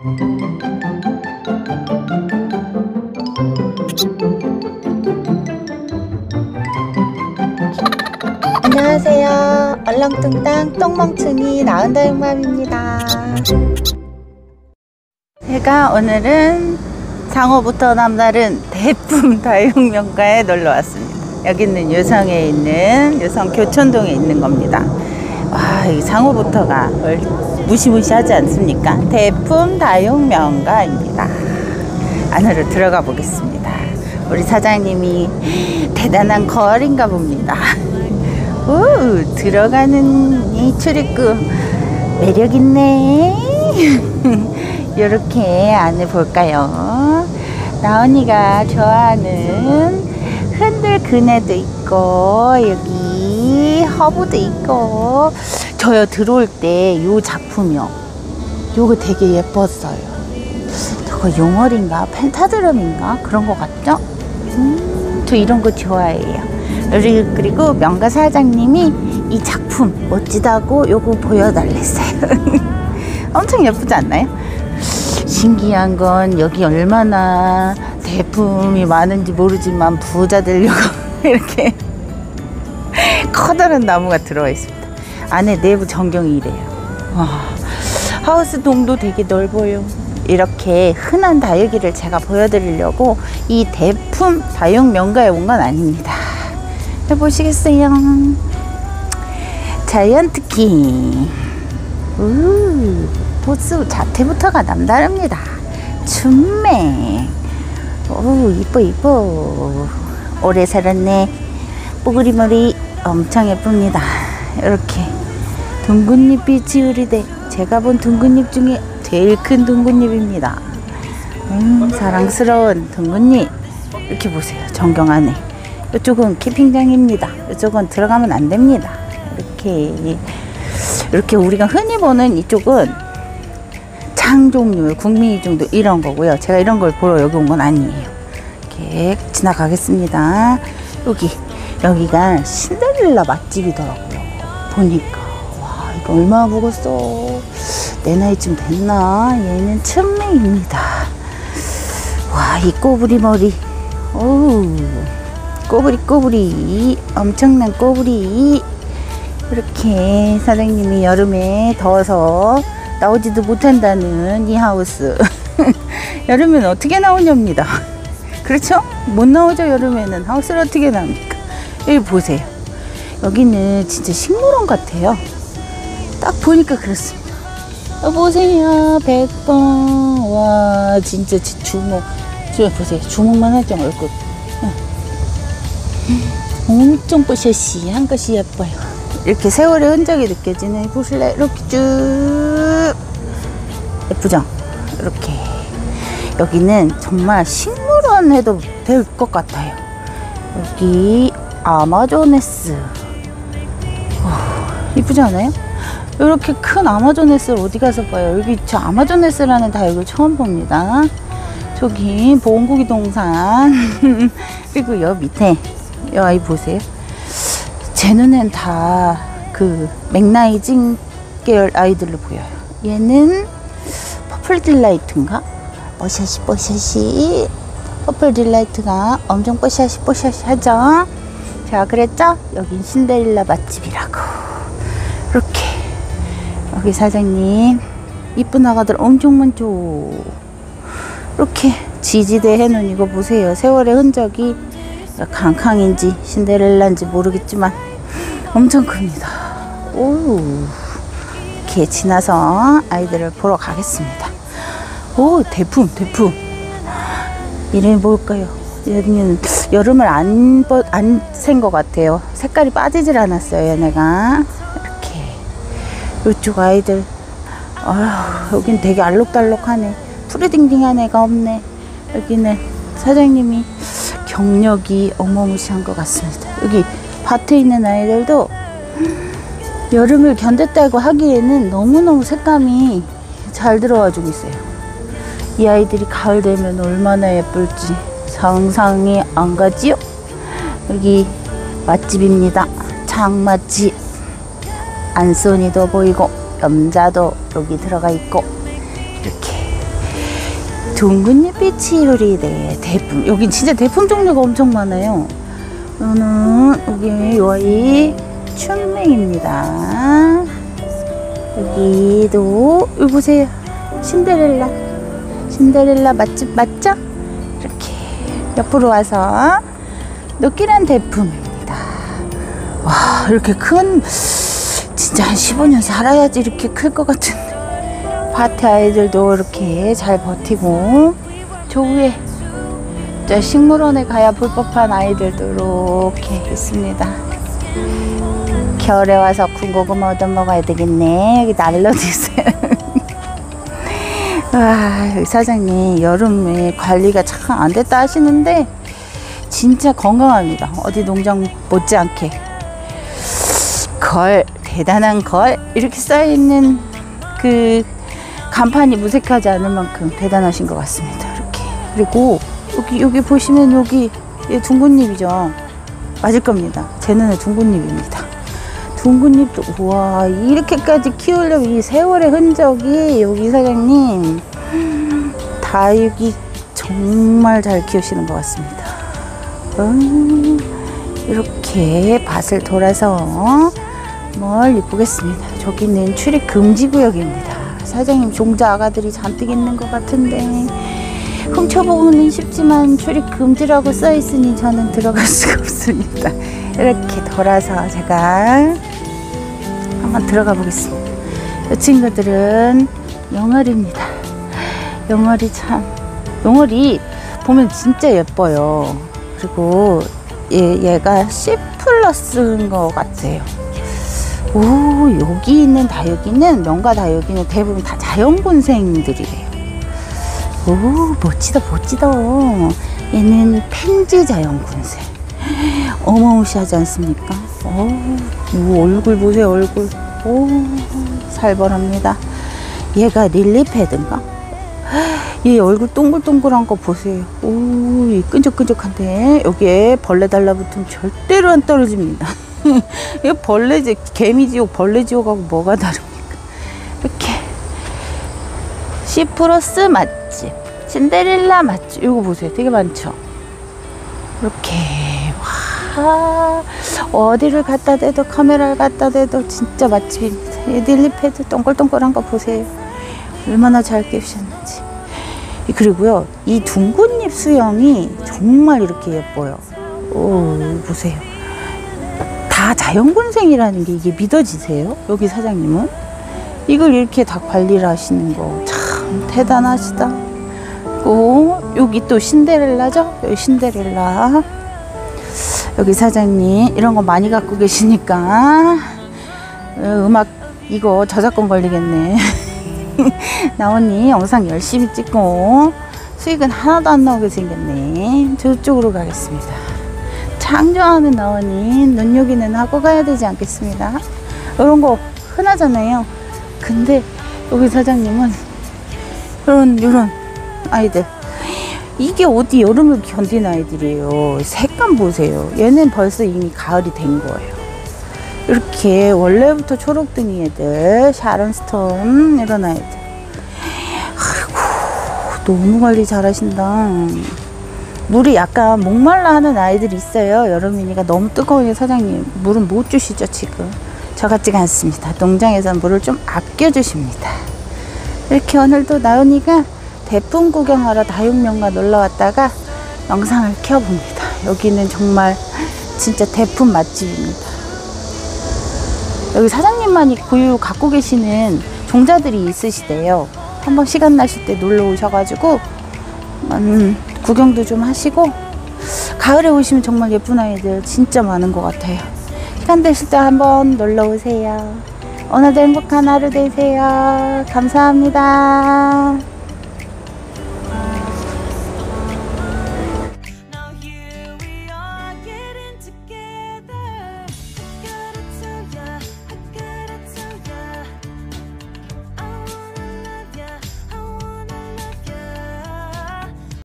안녕하세요. 얼렁뚱땅 똥멍충이 나은다육맘입니다. 제가 오늘은 장어부터 남다른 대품 다육명가에 놀러 왔습니다. 여기는 유성에 있는 유성 교촌동에 있는 겁니다. 와, 이 장어부터가 무시무시하지 않습니까? 대품 다육명가입니다. 안으로 들어가 보겠습니다. 우리 사장님이 대단한 거인가 봅니다. 오, 들어가는 이 출입구 매력있네. 이렇게 안에 볼까요? 나은이가 좋아하는 흔들 그네도 있고 여기 허브도 있고. 저요 들어올 때 요 작품이요, 요거 되게 예뻤어요. 저거 용어리인가 펜타드럼인가 그런 거 같죠? 저 이런 거 좋아해요. 그리고 명가 사장님이 이 작품 멋지다고 요거 보여달랬어요. 엄청 예쁘지 않나요? 신기한 건 여기 얼마나 대품이 많은지 모르지만 부자 되려고 이렇게 커다란 나무가 들어와 있습니다. 안에 내부 전경이 이래요. 와, 하우스 동도 되게 넓어요. 이렇게 흔한 다육이를 제가 보여드리려고 이 대품 다육 명가에 온 건 아닙니다. 해보시겠어요? 자이언트키. 보스 자태부터가 남다릅니다. 춘매. 오, 이뻐 이뻐. 오래 살았네. 뽀글이 머리 엄청 예쁩니다. 이렇게 둥근잎이 지으리대. 제가 본 둥근잎 중에 제일 큰 둥근잎입니다. 사랑스러운 둥근잎. 이렇게 보세요. 전경 안에. 이쪽은 캠핑장입니다. 이쪽은 들어가면 안 됩니다. 이렇게 우리가 흔히 보는 이쪽은 창종류, 국민이중도 이런 거고요. 제가 이런 걸 보러 여기 온 건 아니에요. 이렇게 지나가겠습니다. 여기가 신데렐라 맛집이더라고요. 보니까 와, 이거 얼마나 먹었어. 내 나이쯤 됐나? 얘는 춘매입니다. 와, 이 꼬부리 머리. 오우, 꼬부리 엄청난 꼬부리. 이렇게 사장님이 여름에 더워서 나오지도 못한다는 이 하우스. 여름에는 어떻게 나오냐입니다. 그렇죠? 못 나오죠. 여름에는 하우스를 어떻게 나옵니까? 여기 보세요. 여기는 진짜 식물원 같아요. 딱 보니까 그렇습니다. 보세요. 100번. 와, 진짜 주먹 보세요. 주먹만 할 정도 얼굴. 엄청 뽀샤시한 것이 예뻐요. 이렇게 세월의 흔적이 느껴지는 보실래? 이렇게 쭉 예쁘죠? 이렇게 여기는 정말 식물원 해도 될 것 같아요. 여기 아마조네스. 이쁘지 않아요? 이렇게 큰 아마조네스를 어디 가서 봐요? 여기 저 아마조네스라는 다육을 처음 봅니다. 저기 보온고기 동산. 그리고 여기 밑에 이 아이 보세요. 제 눈엔 다 그 맥나이징 계열 아이들로 보여요. 얘는 퍼플 딜라이트인가? 뽀샤시 퍼플 딜라이트가 엄청 뽀샤시 하죠. 제가 그랬죠? 여긴 신데렐라 맛집이라고. 이렇게 여기 사장님 이쁜 아가들 엄청 많죠. 이렇게 지지대 해놓은 이거 보세요. 세월의 흔적이 캉캉인지 신데렐라인지 모르겠지만 엄청 큽니다. 오, 이렇게 지나서 아이들을 보러 가겠습니다. 오, 대품. 이름이 뭘까요? 얘는 여름을 안 센 것 같아요. 색깔이 빠지질 않았어요. 얘네가 이렇게. 이쪽 아이들, 여긴 되게 알록달록하네. 푸르딩딩한 애가 없네. 여기는 사장님이 경력이 어마무시한 것 같습니다. 여기 밭에 있는 아이들도 여름을 견뎠다고 하기에는 너무너무 색감이 잘 들어와주고 있어요. 이 아이들이 가을 되면 얼마나 예쁠지 상상이 안 가지요? 여기 맛집입니다. 장맛집. 안소니도 보이고 염자도 여기 들어가 있고 이렇게 둥근잎 비치유리 네 대품. 여긴 진짜 대품 종류가 엄청 많아요. 이거는 여기 요아이 춘맹입니다. 여기도 여기 보세요. 신데렐라 맛집 맞죠? 이렇게 옆으로 와서 노끼란 대품입니다. 와, 이렇게 큰, 진짜 한 15년 살아야지 이렇게 클 것 같은데. 밭에 아이들도 이렇게 잘 버티고, 저 위에 저 식물원에 가야 볼 법한 아이들도 이렇게 있습니다. 겨울에 와서 군고구마 얻어 먹어야 되겠네. 여기 난로도 있어요. 와, 여기 사장님 여름에 관리가 참 안 됐다 하시는데 진짜 건강합니다. 어디 농장 못지않게 걸, 대단한 걸 이렇게 써있는 그 간판이 무색하지 않을 만큼 대단하신 것 같습니다. 이렇게. 그리고 여기 보시면 여기 둥근잎이죠. 맞을 겁니다. 제 눈에 둥근잎입니다. 둥근잎도 우와, 이렇게까지 키우려면 이 세월의 흔적이 여기 사장님 다육이 정말 잘 키우시는 것 같습니다. 이렇게 밭을 돌아서 멀리 보겠습니다. 저기는 출입 금지 구역입니다. 사장님 종자 아가들이 잔뜩 있는 것 같은데 훔쳐보고는 싶지만 출입 금지라고 써있으니 저는 들어갈 수가 없습니다. 이렇게 돌아서 제가 한번 들어가 보겠습니다. 이 친구들은 영어리입니다. 영어리 보면 진짜 예뻐요. 그리고 얘가 C 플러스인 것 같아요. 오, 여기 있는 다육이는, 명가 다육이는 대부분 다 자연본생들이래요. 오, 멋지다. 얘는 펜지 자연본생. 어마무시하지 않습니까? 오, 얼굴 보세요, 얼굴. 오, 살벌합니다. 얘가 릴리패드인가? 얘 얼굴 동글동글한 거 보세요. 오, 이 끈적끈적한데 여기에 벌레 달라붙으면 절대로 안 떨어집니다. 이거 벌레지, 개미지옥, 벌레지옥하고 뭐가 다릅니까? 이렇게 C 플러스 맛집, 신데렐라 맛집. 이거 보세요, 되게 많죠? 이렇게 와, 어디를 갖다 대도, 카메라를 갖다 대도 진짜 맛집입니다. 이 릴리패드 동글동글한 거 보세요. 얼마나 잘 키우셨는지. 그리고요, 이 둥근잎 수영이 정말 이렇게 예뻐요. 오, 보세요. 다 자연본생이라는 게 이게 믿어지세요? 여기 사장님은 이걸 이렇게 다 관리를 하시는 거 참 대단하시다. 여기 또 신데렐라죠? 여기 신데렐라. 여기 사장님 이런 거 많이 갖고 계시니까 음악 이거 저작권 걸리겠네. 나오니 영상 열심히 찍고 수익은 하나도 안 나오게 생겼네. 저쪽으로 가겠습니다. 창조하는 나오니 눈요기는 하고 가야 되지 않겠습니다. 이런 거 흔하잖아요. 근데 여기 사장님은 이런 아이들, 이게 어디 여름을 견디는 아이들이에요. 색감 보세요. 얘는 벌써 이미 가을이 된 거예요. 이렇게 원래부터 초록둥이 애들, 샤론스톤 이런 아이들. 아이고, 너무 관리 잘하신다. 물이 약간 목말라 하는 아이들이 있어요. 여름이니까 너무 뜨거워요. 사장님 물은 못 주시죠 지금? 저 같지가 않습니다. 농장에서 물을 좀 아껴 주십니다. 이렇게 오늘도 나은이가 대품 구경하러 다육명가 놀러 왔다가 영상을 켜봅니다. 여기는 정말 진짜 대품 맛집입니다. 여기 사장님만이 고유 갖고 계시는 종자들이 있으시대요. 한번 시간 나실 때 놀러 오셔가지고 구경도 좀 하시고, 가을에 오시면 정말 예쁜 아이들 진짜 많은 것 같아요. 시간 되실 때 한번 놀러 오세요. 오늘도 행복한 하루 되세요. 감사합니다.